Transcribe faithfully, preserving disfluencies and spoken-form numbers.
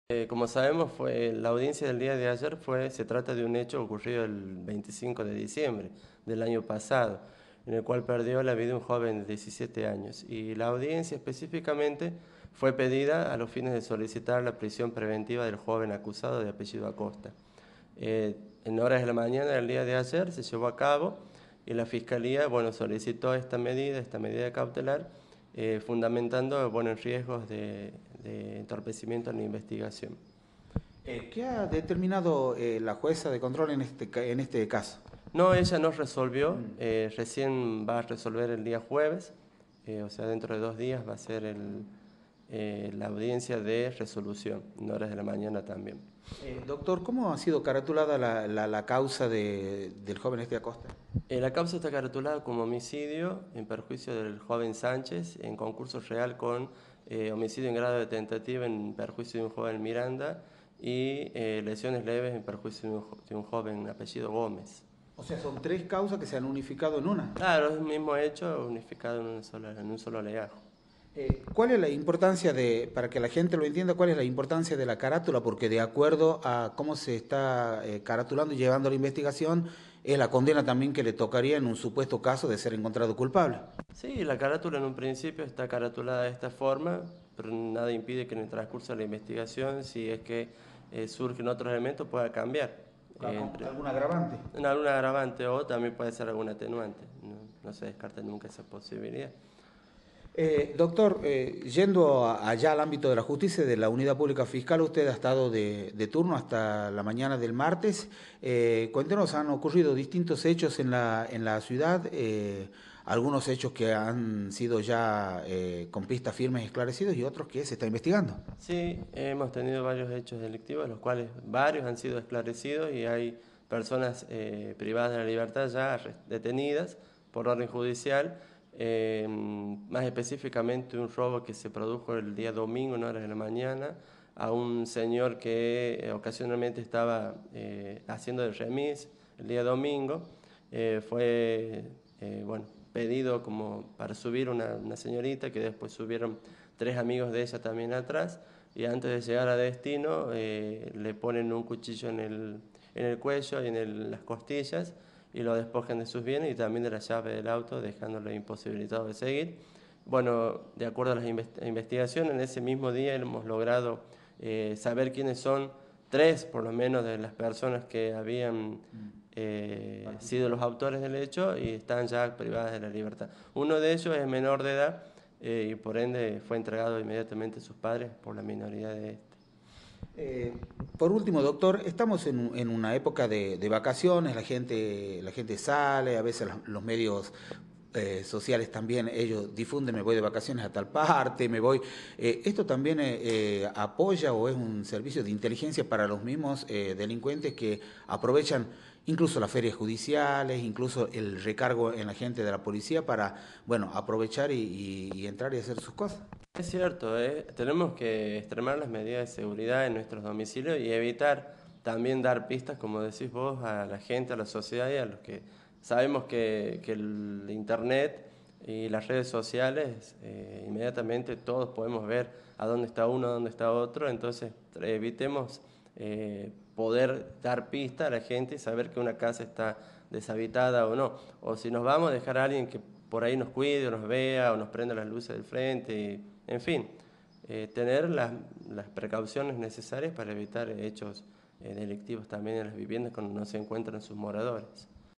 Eh, como sabemos, fue, la audiencia del día de ayer fue, se trata de un hecho ocurrido el veinticinco de diciembre del año pasado, en el cual perdió la vida un joven de diecisiete años. Y la audiencia específicamente fue pedida a los fines de solicitar la prisión preventiva del joven acusado de apellido Acosta. Eh, en horas de la mañana del día de ayer se llevó a cabo y la Fiscalía, bueno, solicitó esta medida, esta medida cautelar, eh, fundamentando, bueno, en riesgos de, de entorpecimiento en la investigación. Eh, ¿Qué ha determinado eh, la jueza de control en este, ca- en este caso? No, ella no resolvió, Mm. eh, recién va a resolver el día jueves, eh, o sea, dentro de dos días va a ser el, eh, la audiencia de resolución, en horas de la mañana también. Eh, doctor, ¿cómo ha sido caratulada la, la- la causa de- del joven este Acosta? Eh, la causa está caratulada como homicidio en perjuicio del joven Sánchez, en concurso real con eh, homicidio en grado de tentativa en perjuicio de un joven Miranda y eh, lesiones leves en perjuicio de un, jo- de un joven apellido Gómez. O sea, son tres causas que se han unificado en una. Claro, es el mismo hecho unificado en un solo, en un solo legajo. Eh, ¿cuál es la importancia de, para que la gente lo entienda, cuál es la importancia de la carátula? Porque de acuerdo a cómo se está eh, caratulando y llevando la investigación, es la condena también que le tocaría en un supuesto caso de ser encontrado culpable. Sí, la carátula en un principio está caratulada de esta forma, pero nada impide que en el transcurso de la investigación, si es que eh, surgen otros elementos, pueda cambiar. ¿Con Eh, entre, algún agravante? en algún agravante o también puede ser algún atenuante. No, no se descarta nunca esa posibilidad. Eh, doctor, eh, yendo a- allá al ámbito de la justicia, de la unidad pública fiscal, usted ha estado de, de turno hasta la mañana del martes. Eh, cuéntenos, han ocurrido distintos hechos en la, en la ciudad, eh, algunos hechos que han sido ya eh, con pistas firmes y esclarecidos y otros que se está investigando. Sí, hemos tenido varios hechos delictivos, los cuales varios han sido esclarecidos y hay personas eh, privadas de la libertad ya arre- detenidas por orden judicial. Eh, más específicamente un robo que se produjo el día domingo en horas de la mañana a un señor que eh, ocasionalmente estaba eh, haciendo de remis el día domingo. Eh, fue eh, bueno, pedido como para subir una, una señorita que después subieron tres amigos de ella también atrás y antes de llegar a destino eh, le ponen un cuchillo en el, en el cuello y en el, las costillas y lo despojan de sus bienes y también de la llave del auto, dejándolo imposibilitado de seguir. Bueno, de acuerdo a las investigaciones, en ese mismo día hemos logrado eh, saber quiénes son tres, por lo menos, de las personas que habían eh, sido los autores del hecho y están ya privadas de la libertad. Uno de ellos es menor de edad eh, y por ende fue entregado inmediatamente a sus padres por la minoría de este. Eh, por último, doctor, estamos en, en una época de, de vacaciones, la gente, la gente sale, a veces los, los medios eh, sociales también, ellos difunden, me voy de vacaciones a tal parte, me voy. Eh, ¿Esto también eh, eh, apoya o es un servicio de inteligencia para los mismos eh, delincuentes que aprovechan incluso las ferias judiciales, incluso el recargo en la gente de la policía para, bueno, aprovechar y, y, y entrar y hacer sus cosas? Es cierto, ¿eh? Tenemos que extremar las medidas de seguridad en nuestros domicilios y evitar también dar pistas, como decís vos, a la gente, a la sociedad y a los que sabemos que, que el Internet y las redes sociales, eh, inmediatamente todos podemos ver a dónde está uno, a dónde está otro, entonces evitemos eh, poder dar pista a la gente y saber que una casa está deshabitada o no. O si nos vamos a dejar a alguien que por ahí nos cuide o nos vea o nos prenda las luces del frente, y, en fin, eh, tener las, las precauciones necesarias para evitar hechos eh, delictivos también en las viviendas cuando no se encuentran sus moradores.